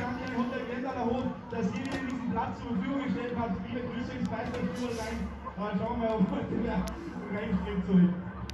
haben hier 100 Gläser hoch, dass jeder diesen Platz zur Verfügung gestellt hat. Liebe Grüße ins Beistein rein. Schauen wir mal, ob heute wer reinspringt zurück.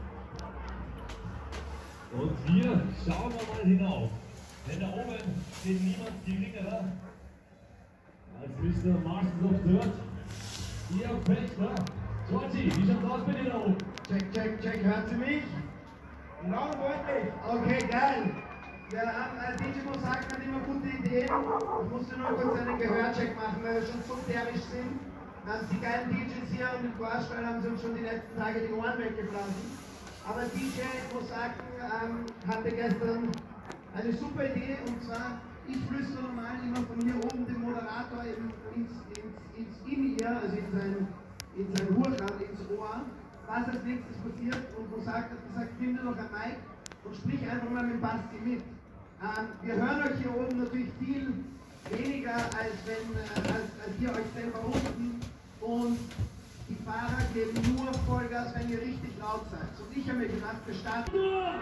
Und wir schauen wir mal hinauf. Denn da oben steht niemand geringerer als Mr. Masters of Dirt. Ihr Fechter. Georgie, wie schaut's aus bei dir da oben? Check, hört sie mich? Laut und deutlich. Okay, geil. Der DJ Mosaic hat immer gute Ideen. Ich musste nur kurz einen Gehörcheck machen, weil wir schon so derrisch sind. Die geilen DJs hier und im Chorstall haben sie uns schon die letzten Tage die Ohren weggeblasen. Aber DJ Mosaic hatte gestern eine super Idee, und zwar, ich flüstere normal immer von hier oben den Moderator ins In-Ear, also in sein Hurrad, ins Ohr, was als nächstes passiert, und Mosaic hat gesagt, finde doch ein Mic und sprich einfach mal mit Basti mit. Wir hören euch hier oben natürlich viel weniger, als ihr euch selber unten, und die Fahrer geben nur Vollgas, wenn ihr richtig laut seid. Und ich habe mir gedacht, wir starten.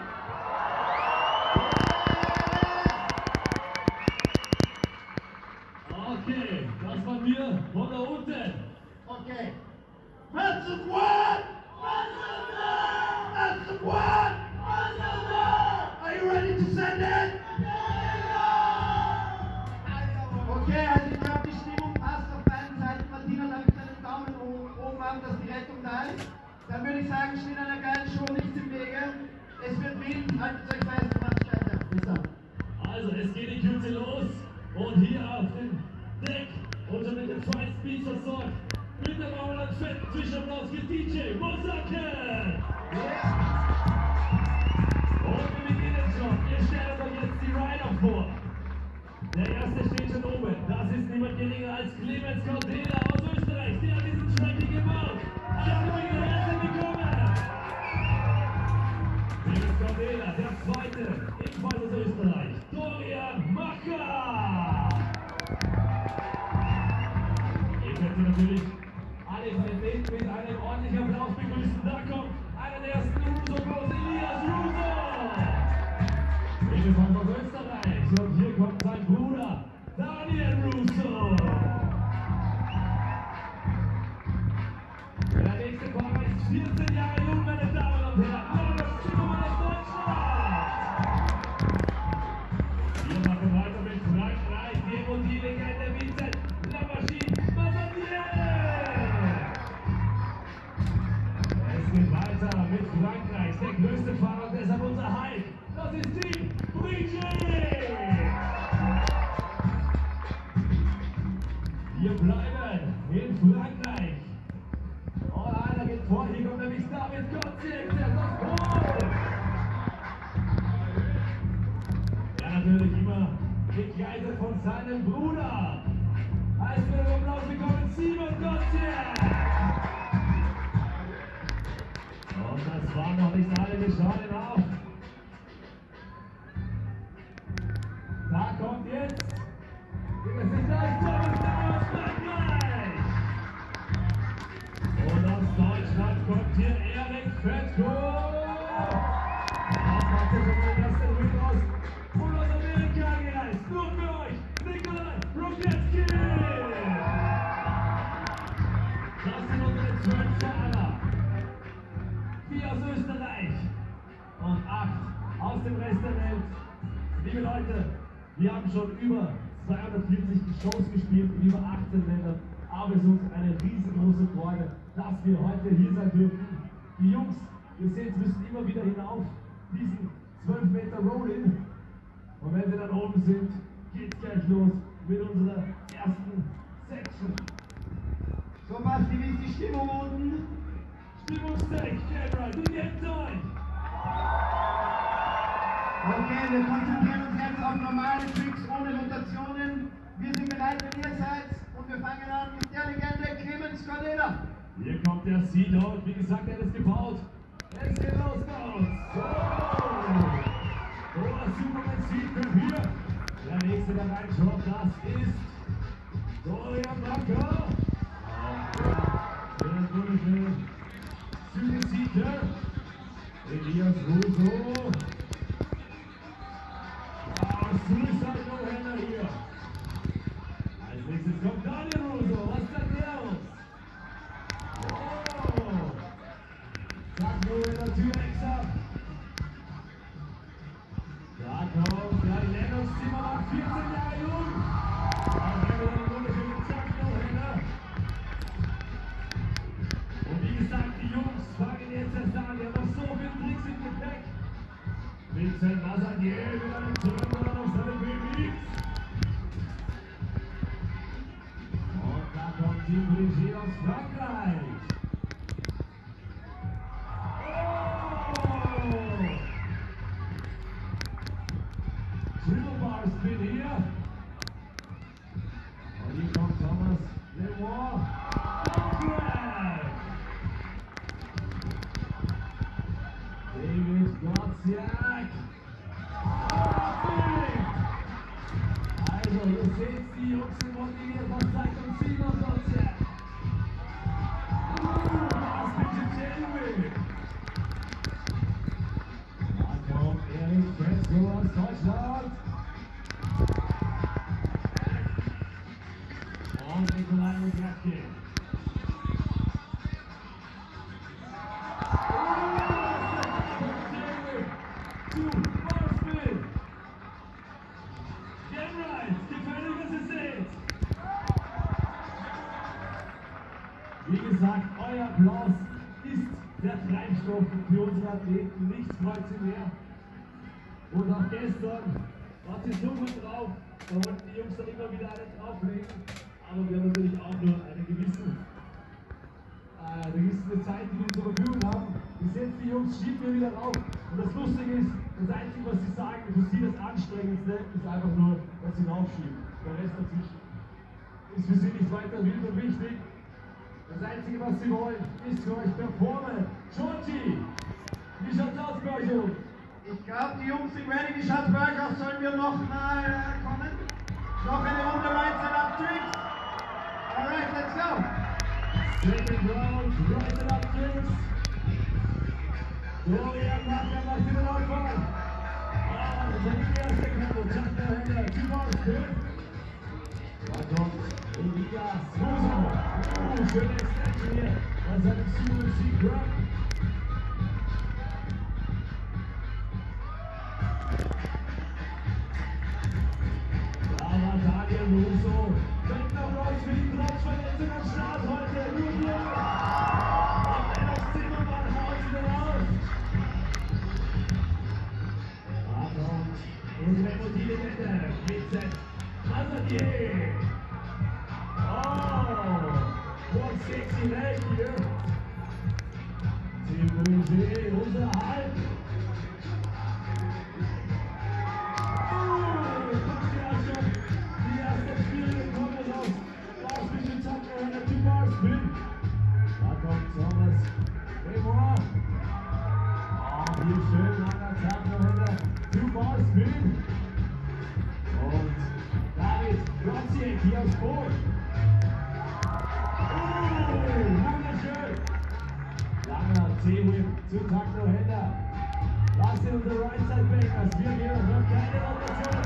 Okay, das waren wir von da unten. Okay. That's the one! That's the one! Are you ready to send it? Okay, also ich glaube, die Stimmung passt auf beiden Seiten. Martina darf ich einen Daumen oben haben, dass die Rettung da ist. Dann würde ich sagen, steht einer geilen Show nichts im Wege. Es wird wild, haltet euch fest, macht's weiter. Bis dann. Also, es geht die Kürze los. Und hier auf dem Deck, unter mit dem Fight Speed versorgt, mit dem Maul und fetten Zwischenapplaus für DJ Mosaic. Und wir beginnen schon. Wir stellen euch jetzt die Rider vor. Der erste steht schon oben. Das ist niemand geringer als Clemens Cordela aus Österreich. Der hat diesen Track hier gebaut. Alle herzlich willkommen. Clemens Cordela, der zweite, ebenfalls aus Österreich. Dorian Macker. Ihr könnt sie natürlich alle Qualitäten mit einem ordentlichen Applaus begrüßen. Da kommt einer der ersten Russo-Bros, Elias Russo. Ebenfalls aus Österreich. Und hier kommt sein Bruder, Daniel Russo. Der nächste Fahrer ist 14 Jahre jung, meine Damen und Herren. Moritz Zimmermann aus Deutschland. Wir machen weiter mit Frankreich, dem und die Legende Vincent Lamachine Mazatier. Es geht weiter mit Frankreich, der größte Fahrer, deshalb unser Hype. Das ist Team Brigitte. Wir bleiben in Frankreich. Oh, einer geht vor, hier kommt nämlich David Gottsek, der ist aus Polen. Ja, natürlich immer begleitet von seinem Bruder. Heißt wir den Applaus bekommen, Simon Gottsek. Und das waren noch nicht alle, wir schauen ihn auf. Da kommt jetzt, das ist das Thomas aus Frankreich. Und aus Deutschland kommt hier Erik Fetko. Das macht er schon mal den ersten Rücken aus. Und aus Amerika angereist. Nur für euch, Nikolai Rogetski. Das sind unsere 12 Fahrer. 4 aus Österreich und 8 aus dem Rest der Welt. Liebe Leute, wir haben schon über 240 Shows gespielt in über 18 Ländern, aber es ist uns eine riesengroße Freude, dass wir heute hier sein dürfen. Die Jungs, ihr seht, müssen immer wieder hinauf diesen 12 Meter Roll-In, und wenn sie dann oben sind, geht's gleich los mit unserer ersten Section. So, Basti, wie ist die Stimmung unten? Stimmungstech, Camera, beginnt euch! Okay, wir konzentrieren uns jetzt auf normale Tricks ohne Rotationen. Wir sind bereit, wenn ihr seid, und wir fangen an mit der Legende Clemens Cordela. Hier kommt der Seedog, wie gesagt, er ist gebaut. Es geht los bei uns. So, Superman Seed hier. Der nächste, der reinschaut, das ist Dorian Macker. Der wunderschöne Südseeder. Elias Russo. Suicide No-Hander hier. Budget aus Frankreich. Triple Bar Spin hier. Und hier kommt Thomas Lemoir. David Gotziak. Also, ihr seht, die Jungs sind motiviert. Was zeigt uns Simon Gotziak? Was bitte Tailwind? Da kommt Erik Petzko aus Deutschland. Und Nikolai Lugratke. Wie gesagt, euer Applaus ist der Treibstoff für unsere Athleten, nichts kreuzt mehr. Und auch gestern war es so gut drauf, da wollten die Jungs dann immer wieder einen drauflegen, aber wir haben natürlich auch nur eine gewisse Zeit, die wir zur Verfügung haben. Ihr seht, die Jungs schieben wir wieder rauf. Und das Lustige ist, das Einzige, was sie sagen, für sie das Anstrengendste, ist einfach nur, dass sie raufschieben. Der Rest dazwischen ist für sie nicht weiter wild und wichtig. Das Einzige, was sie wollen, ist für euch performen. Georgie, wie schaut's aus bei euch, Jungs? Ich glaube, die Jungs sind ready. Wie schaut's bei euch aus? Sollen wir noch mal kommen? Noch eine Runde Right Side Up Tricks? Alright, let's go! Second round, Right Side Up Tricks. Florian Macker macht den Anfang. Ah, das ist die erste Kammer. Chuck der Händler, 2 Bars, good. Da kommt Elias Rosa. Schöne Extension hier bei seinem Super C-Grab. Da war Daniel Russo. Fängt noch raus für die Trotz-Verletzung am Start heute. Nur hier. Und Dennis Zimmermann haut wieder raus. Da kommt unsere Emotivlegende. Vincent Mazadier. What sexy leg hier. Team Budget, unser Halt. Die erste Spiele kommen raus. Last Mission Tucker and a 2 Bar Spin. Da kommt Thomas Lemoir. Hier schön langer Tucker and a 2 Bar Spin. Und David Gotziak hier aus Polen. Wunderschön! Langer C-Whip zu Tucker Händer. Lass ihn unter Right Side Bangers. Wir gehen noch keine Rotation.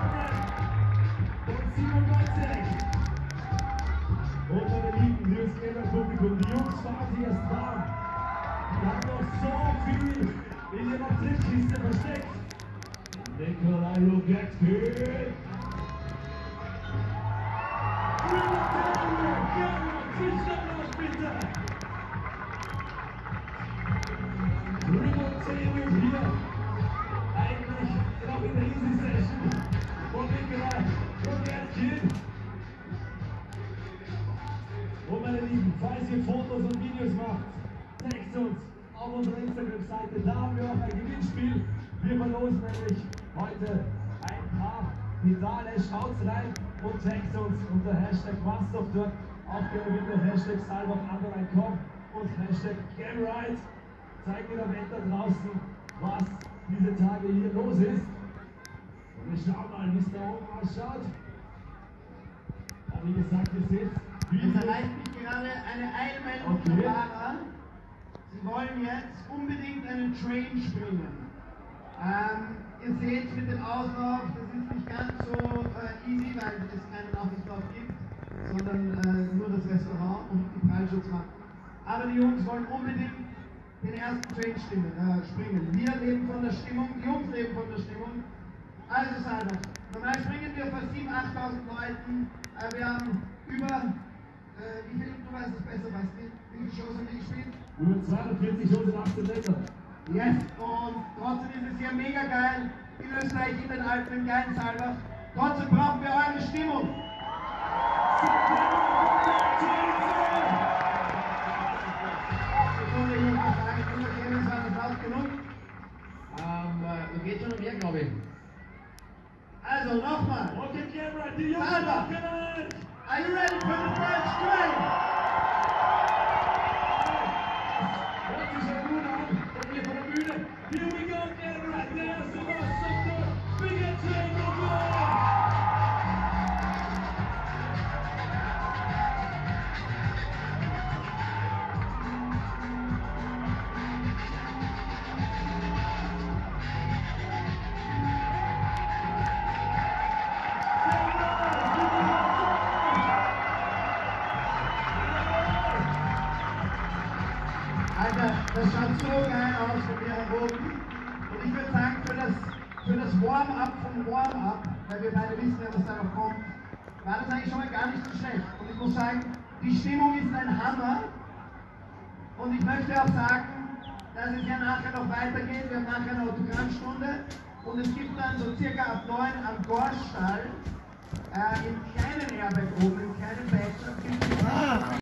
Und Simon Gotziak. Und meine Lieben, liebes Gamer-Publikum, die Jungs fahren sie erst warm. Die haben noch so viel in ihrer Trickkiste versteckt. Nikolai Lugratke. Triple Tailwind hier. Eigentlich noch in der Easy Session von Nikolai Lugratke. Und meine Lieben, falls ihr Fotos und Videos macht, zeigt uns auf unserer Instagram-Seite. Da haben wir auch ein Gewinnspiel. Wir verlosen nämlich heute ein paar Pedale. Schaut's rein und zeigt uns unter Hashtag Mastofdort. Auch gerne mit dem Hashtag Salbach_com und Hashtag GameRide. Zeigt mir am Ende da draußen, was diese Tage hier los ist. Und wir schauen mal, wie es da oben ausschaut. Ja, wie gesagt, ihr seht, Es erreicht mich gerade eine Eilmeldung von Lara. Sie wollen jetzt unbedingt einen Train springen. Ihr seht mit dem Auslauf, das ist nicht ganz so easy, weil es keinen Auslauf gibt, sondern nur das Restaurant und die Prallschutzmatten. Aber die Jungs wollen unbedingt den ersten Train springen. Wir leben von der Stimmung, die Jungs leben von der Stimmung. Also Salbach, normal springen wir vor 7.000, 8.000 Leuten. Wir haben über, wie viel, du weißt es besser, weißt du, wie viele Shows haben wir gespielt? Über 240 Shows in 18 Ländern. Yes, und trotzdem ist es hier mega geil in Österreich, in den Alpen, im geilen Salbach. Trotzdem brauchen wir eure Stimmung. geht schon um mehr, glaube ich. Also nochmal. Rocket Camera, die Jungs Salva. machen. Are you ready for the first strike? Hört sich schon gut an. Und hier von der Bühne. Here we go, Camera. Der erste Boss of the biggest train of life. Alter, das schaut so geil aus von mir herum. Und ich würde sagen, für das Warm-up vom Warm-up, weil wir beide wissen ja, was da noch kommt, war das eigentlich schon mal gar nicht so schlecht. Und ich muss sagen, die Stimmung ist ein Hammer. Und ich möchte auch sagen, dass es ja nachher noch weitergeht. Wir haben nachher eine Autogrammstunde. Und es gibt dann so circa ab 9 am Gorstall, im kleinen Airbag oben, im kleinen Bachelor,